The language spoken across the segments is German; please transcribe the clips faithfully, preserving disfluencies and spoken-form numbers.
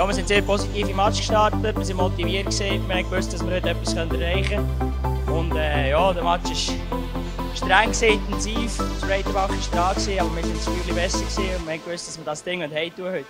Ja, wir sind sehr positiv im Match gestartet, wir waren motiviert, wir haben gewusst, dass wir heute etwas erreichen können. Und äh, ja, der Match war streng, intensiv, das Reitenbach war stark, aber wir waren das Spiel besser und wir haben gewusst, dass wir das Ding heimtun heute.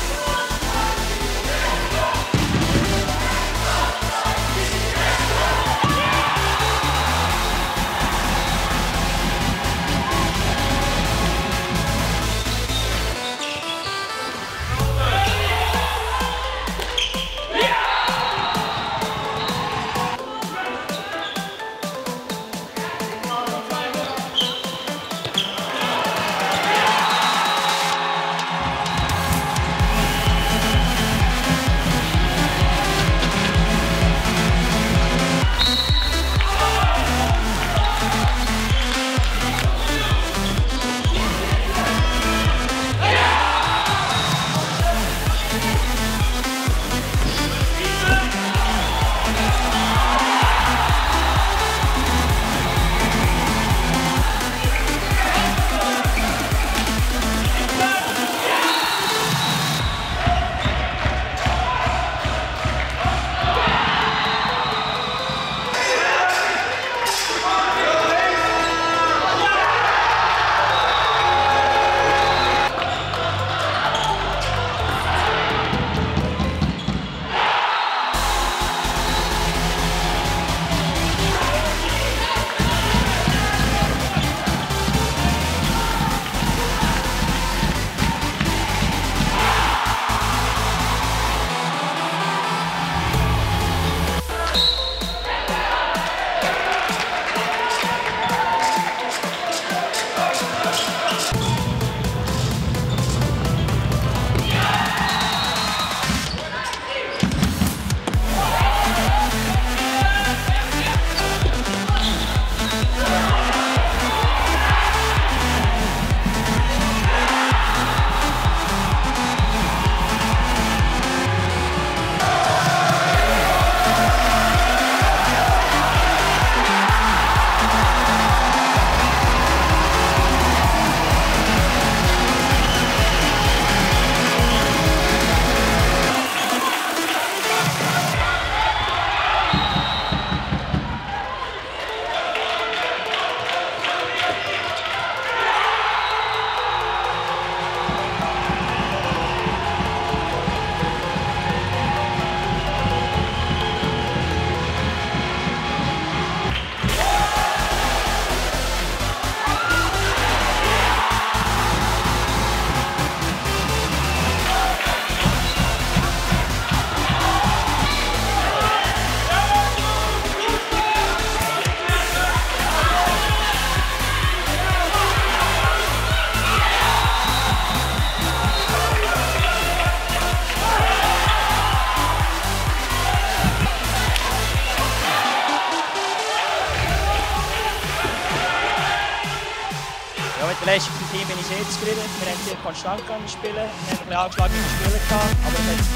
Ja, mit der Leistung vom Team bin ich sehr zufrieden. Wir haben sehr konstant spielen. Wir haben ein bisschen angeschlagene Spieler gehabt, aber es hat sich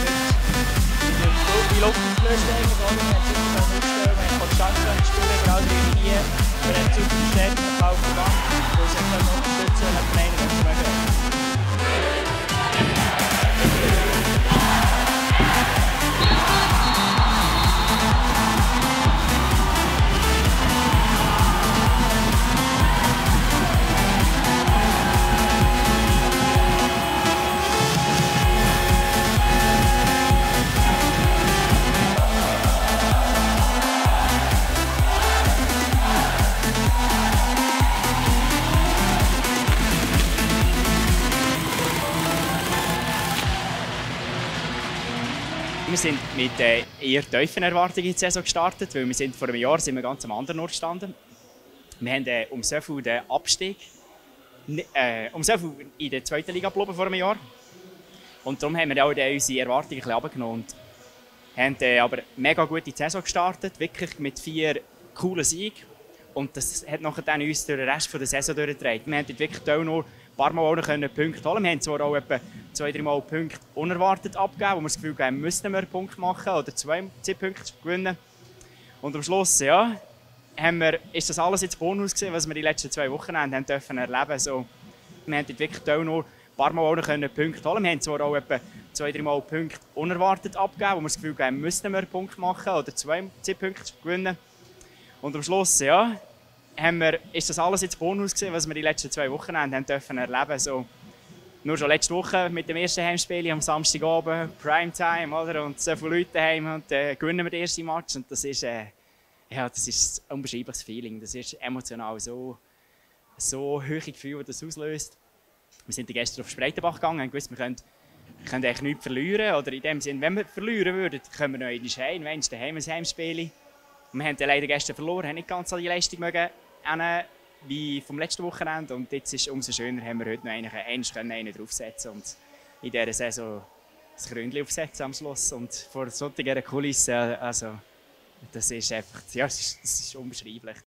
nicht die Luft aufgelöst. Wir haben super aufstellen, wir haben konstant spielen, genau drei Linien. Wir haben super verstärkt auf Ball von Bank, wo sie uns unterstützen können, hat gemeint, dass wir mögen. Wir sind mit äh, eher tiefen Erwartungen in die Saison gestartet, weil wir sind vor einem Jahr sind wir ganz am anderen Ort gestanden. Wir haben äh, um so viel den Abstieg, äh, um so viel in der zweiten Liga geblieben vor einem Jahr. Und darum haben wir auch äh, unsere Erwartungen ein bisschen runtergenommen und haben äh, aber mega gut in die Saison gestartet, wirklich mit vier coolen Siegen. Und das hat nachher dann uns durch den Rest der Saison durchgetragen. Wir haben wirklich nur ein paar Mal auch noch Punkte holen. Wir haben zwar auch etwa zwei, drei Mal Punkte unerwartet abgegeben, wo wir das Gefühl haben, müssten wir einen Punkt machen oder zwei Punkte gewinnen. Und am Schluss ja, haben wir, ist das alles jetzt Bonus gewesen, was wir die letzten zwei Wochen haben dürfen erleben. So, wir haben wirklich nur ein paar Mal auch noch Punkte holen. Wir haben zwar auch etwa zwei, drei Mal Punkte unerwartet abgegeben, wo wir das Gefühl haben, müssten wir einen Punkt machen oder zwei, zwei Punkte gewinnen. Und am Schluss, ja, haben wir, ist das alles jetzt Bonus gewesen, was wir die letzten zwei Wochen haben dürfen erleben. So, nur schon letzte Woche mit dem ersten Heimspiel am Samstagabend, Primetime, oder? Und so viele Leute daheim und äh, gewinnen wir den ersten Match. Und das ist, äh, ja, das ist ein unbeschreibliches Feeling. Das ist emotional so, so hohe Gefühle, das das auslöst. Wir sind gestern auf Spreitenbach gegangen und gewusst, wir können, wir können eigentlich nichts verlieren. Oder in dem Sinne, wenn wir verlieren würden, können wir noch einmal heim, wenn es daheim ein Heimspiel. Wir haben leider gestern verloren, haben nicht ganz so die Leistung mögen, wie vom letzten Wochenende. Und jetzt ist es umso schöner, haben wir heute noch einen, einen, einen draufsetzen und in dieser Saison das Krönchen aufsetzen am Schluss. Und vor solcher Kulisse, also, das ist einfach, ja, das ist, das ist unbeschreiblich.